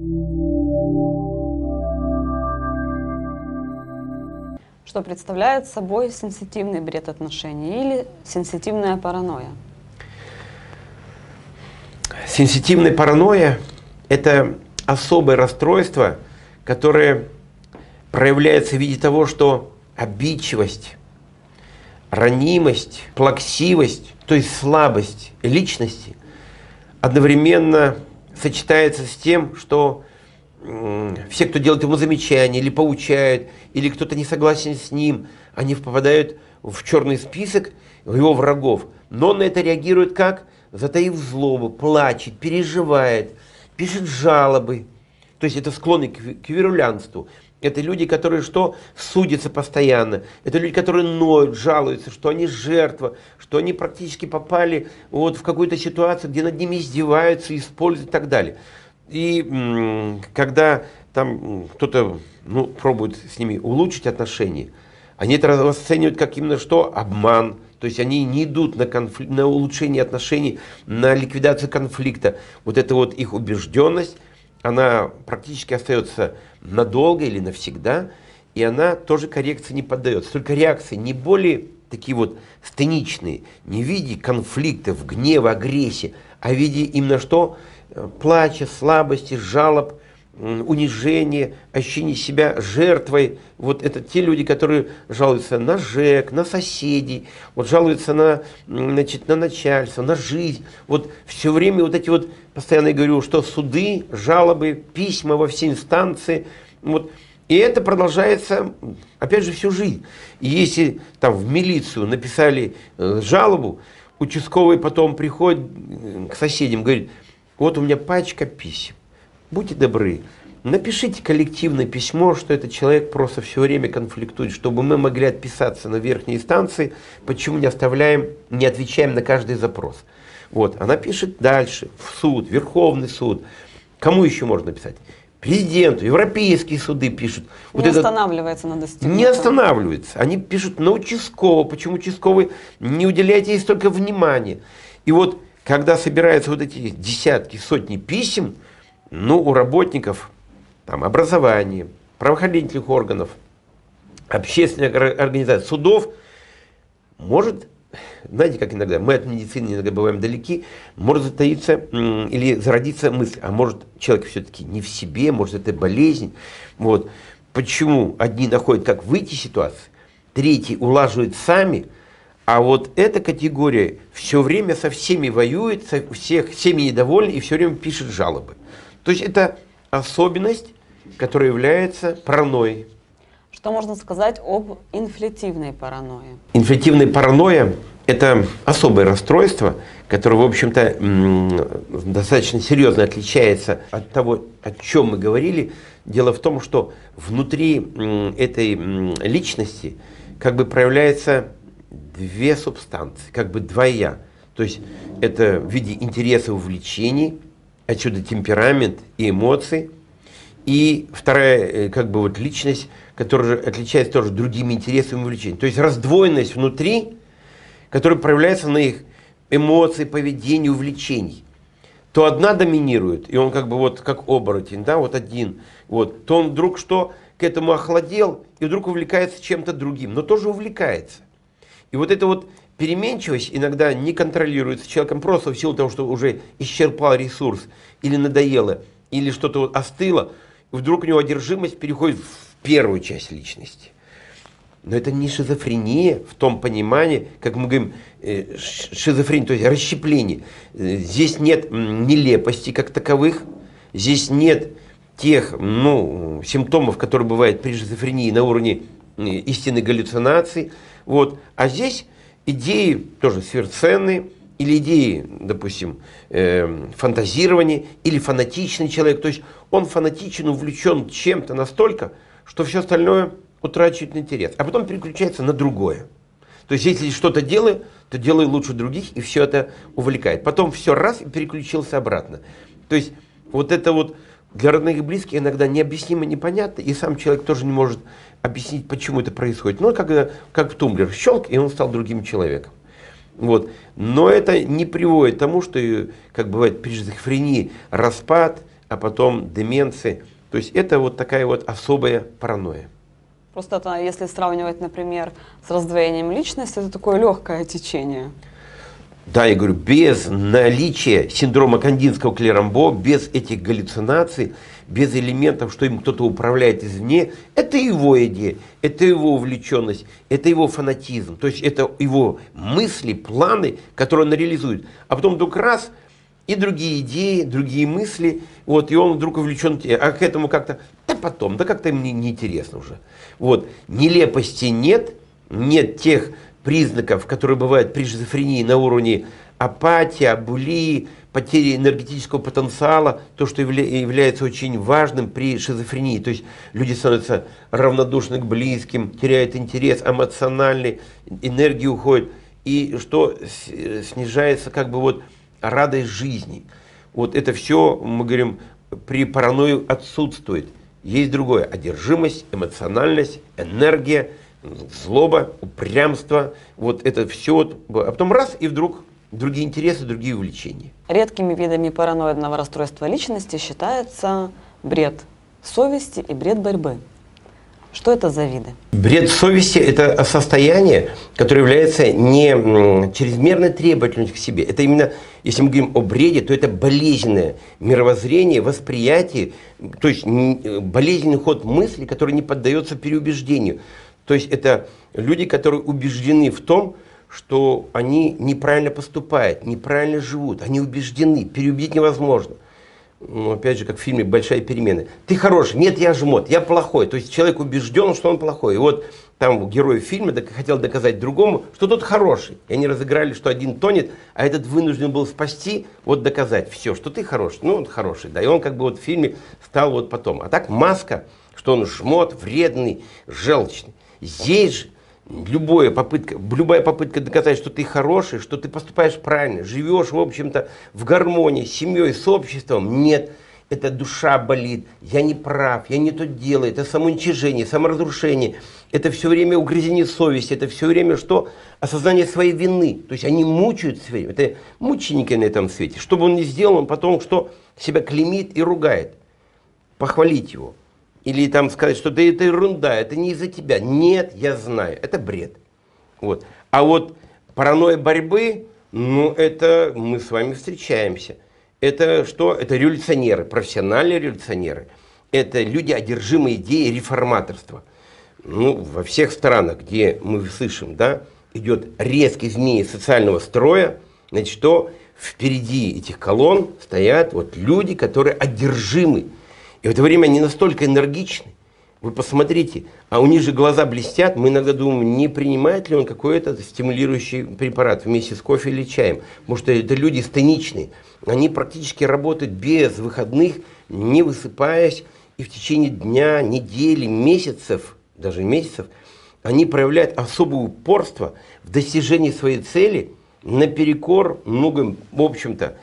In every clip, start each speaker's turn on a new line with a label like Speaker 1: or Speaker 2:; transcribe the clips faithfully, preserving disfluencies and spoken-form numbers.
Speaker 1: Что представляет собой сенситивный бред отношений или сенситивная паранойя?
Speaker 2: Сенситивная паранойя – это особое расстройство, которое проявляется в виде того, что обидчивость, ранимость, плаксивость, то есть слабость личности, одновременно сочетается с тем, что э, все, кто делает ему замечания или поучают, или кто-то не согласен с ним, они попадают в черный список его врагов. Но он на это реагирует как? Затаив злобу, плачет, переживает, пишет жалобы. То есть это склонны к, к вирулянству. Это люди, которые что? Судятся постоянно. Это люди, которые ноют, жалуются, что они жертва, что они практически попали вот в какую-то ситуацию, где над ними издеваются, используют и так далее. И м- когда там кто-то ну, пробует с ними улучшить отношения, они это расценивают как именно что? Обман. То есть они не идут на, конфли... на улучшение отношений, на ликвидацию конфликта. Вот эта вот их убежденность, она практически остается надолго или навсегда, и она тоже коррекции не поддается. Только реакции не более такие вот сценичные, не в виде конфликтов, гнева, агрессии, а в виде именно что? Плача, слабости, жалоб, унижения, ощущение себя жертвой. Вот это те люди, которые жалуются на ЖЭК, на соседей, вот жалуются на, значит, на начальство, на жизнь. Вот все время вот эти вот, постоянно я говорю, что суды, жалобы, письма во все инстанции. Вот. И это продолжается, опять же, всю жизнь. И если там в милицию написали э, жалобу, участковый потом приходит к соседям, говорит, вот у меня пачка писем. Будьте добры, напишите коллективное письмо, что этот человек просто все время конфликтует, чтобы мы могли отписаться на верхней инстанции, почему не оставляем, не отвечаем на каждый запрос. Вот, она пишет дальше, в суд, Верховный суд. Кому еще можно написать? Президенту, европейские суды пишут.
Speaker 1: Не
Speaker 2: вот
Speaker 1: останавливается на достигнутом.
Speaker 2: Не останавливается. Они пишут на участкового, почему участковый не уделяет ей столько внимания. И вот, когда собираются вот эти десятки, сотни писем, ну, у работников там, образования, правоохранительных органов, общественных организаций, судов, может, знаете, как иногда, мы от медицины иногда бываем далеки, может затаиться или зародиться мысль, а может человек все-таки не в себе, может это болезнь. Вот. Почему одни находят, как выйти из ситуации, третьи улаживают сами, а вот эта категория все время со всеми воюет, со всех, всеми недовольны и все время пишет жалобы. То есть это особенность, которая является паранойей.
Speaker 1: Что можно сказать об инфлятивной паранойи?
Speaker 2: Инфлятивная паранойя – это особое расстройство, которое, в общем-то, достаточно серьезно отличается от того, о чем мы говорили. Дело в том, что внутри этой личности как бы проявляются две субстанции, как бы два «я». То есть это в виде интереса, увлечений, отсюда темперамент и эмоции. И вторая как бы вот личность, которая отличается тоже другими интересами и увлечениями. То есть раздвоенность внутри, которая проявляется на их эмоции, поведении, увлечений. То одна доминирует, и он как бы вот как оборотень, да, вот один. Вот, то он вдруг что, к этому охладел, и вдруг увлекается чем-то другим, но тоже увлекается. И вот эта вот переменчивость иногда не контролируется человеком просто в силу того, что уже исчерпал ресурс, или надоело, или что-то вот остыло, и вдруг у него одержимость переходит в первую часть личности. Но это не шизофрения в том понимании, как мы говорим, шизофрения, то есть расщепление. Здесь нет нелепости как таковых, здесь нет тех ну, симптомов, которые бывают при шизофрении на уровне истинной галлюцинации. Вот. А здесь идеи тоже сверхценные, или идеи, допустим, э, фантазирования, или фанатичный человек. То есть он фанатичен, увлечен чем-то настолько, что все остальное утрачивает интерес, а потом переключается на другое. То есть если что-то делаю, то делаю лучше других, и все это увлекает. Потом все раз и переключился обратно. То есть вот это вот для родных и близких иногда необъяснимо, непонятно, и сам человек тоже не может объяснить, почему это происходит. Ну, как, как в тумблер щелк, и он стал другим человеком. Вот. Но это не приводит к тому, что, как бывает при шизофрении, распад, а потом деменции. То есть это вот такая вот особая паранойя.
Speaker 1: Просто это, если сравнивать, например, с раздвоением личности, это такое легкое течение.
Speaker 2: Да, я говорю, без наличия синдрома Кандинского-Клерамбо, без этих галлюцинаций, без элементов, что им кто-то управляет извне, это его идея, это его увлеченность, это его фанатизм. То есть это его мысли, планы, которые он реализует. А потом вдруг раз, и другие идеи, другие мысли, вот, и он вдруг увлечен, а к этому как-то, да потом, да как-то мне неинтересно уже. Вот, нелепости нет, нет тех признаков, которые бывают при шизофрении на уровне апатии, абулии, потери энергетического потенциала, то, что явля является очень важным при шизофрении. То есть люди становятся равнодушны к близким, теряют интерес эмоциональный, энергия уходит, и что снижается как бы вот радость жизни. Вот это все, мы говорим, при паранойи отсутствует. Есть другое: одержимость, эмоциональность, энергия, злоба, упрямство, вот это все, а потом раз, и вдруг другие интересы, другие увлечения.
Speaker 1: Редкими видами параноидного расстройства личности считается бред совести и бред борьбы. Что это за виды?
Speaker 2: Бред совести – это состояние, которое является не чрезмерной требовательностью к себе. Это именно, если мы говорим о бреде, то это болезненное мировоззрение, восприятие, то есть болезненный ход мысли, который не поддается переубеждению. То есть это люди, которые убеждены в том, что они неправильно поступают, неправильно живут, они убеждены, переубедить невозможно. Ну, опять же, как в фильме «Большая перемена». Ты хороший, нет, я жмот, я плохой. То есть человек убежден, что он плохой. И вот там герой фильма хотел доказать другому, что тот хороший. И они разыграли, что один тонет, а этот вынужден был спасти, вот доказать все, что ты хороший. Ну, он хороший, да. И он как бы вот в фильме стал вот потом. А так маска, что он жмот, вредный, желчный. Здесь же любая попытка, любая попытка доказать, что ты хороший, что ты поступаешь правильно, живешь, в общем-то, в гармонии с семьей, с обществом. Нет, это душа болит, я не прав, я не то делаю, это самоуничижение, саморазрушение, это все время угрызение совести, это все время что? Осознание своей вины. То есть они мучают все время, это мученики на этом свете. Что бы он ни сделал, он потом что? Себя клеймит и ругает. Похвалить его. Или там сказать, что да это ерунда, это не из-за тебя. Нет, я знаю, это бред. Вот. А вот паранойя борьбы, ну это мы с вами встречаемся. Это что? Это революционеры, профессиональные революционеры. Это люди, одержимые идеей реформаторства. Ну, во всех странах, где мы слышим, да, идет резкое изменение социального строя, значит, что впереди этих колонн стоят вот люди, которые одержимы. И в это время они настолько энергичны. Вы посмотрите, а у них же глаза блестят. Мы иногда думаем, не принимает ли он какой-то стимулирующий препарат вместе с кофе или чаем. Потому что это люди стеничные. Они практически работают без выходных, не высыпаясь. И в течение дня, недели, месяцев, даже месяцев, они проявляют особое упорство в достижении своей цели наперекор многим, в общем-то,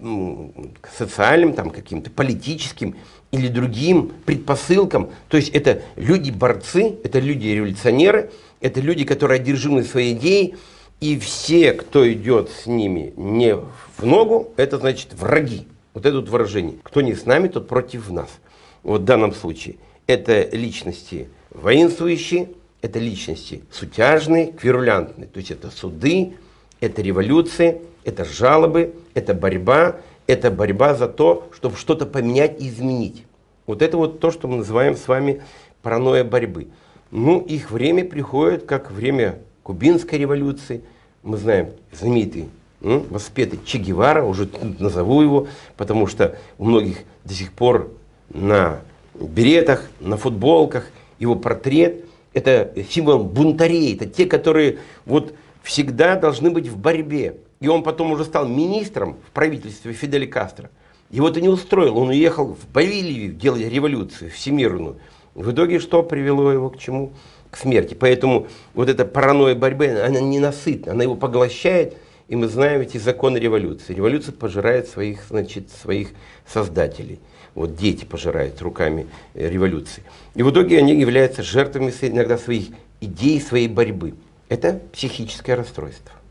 Speaker 2: социальным, там, каким-то политическим или другим предпосылкам. То есть это люди-борцы, это люди-революционеры, это люди, которые одержимы своей идеей, и все, кто идет с ними не в ногу, это значит враги. Вот это вот выражение. Кто не с нами, тот против нас. Вот в данном случае это личности воинствующие, это личности сутяжные, квирулянтные. То есть это суды, это революции, это жалобы, это борьба, это борьба за то, чтобы что-то поменять и изменить. Вот это вот то, что мы называем с вами паранойя борьбы. Ну, их время приходит, как время Кубинской революции. Мы знаем знаменитый м, воспетый Че Гевара, уже назову его, потому что у многих до сих пор на беретах, на футболках его портрет. Это символ бунтарей, это те, которые вот всегда должны быть в борьбе. И он потом уже стал министром в правительстве Фиделя Кастро. Его это не устроило, он уехал в Боливию делать революцию всемирную. В итоге что привело его к чему? К смерти. Поэтому вот эта паранойя борьбы, она ненасытна, она его поглощает, и мы знаем эти законы революции. Революция пожирает своих, значит, своих создателей. Вот дети пожирают руками революции. И в итоге они являются жертвами иногда своих идей, своей борьбы. Это психическое расстройство.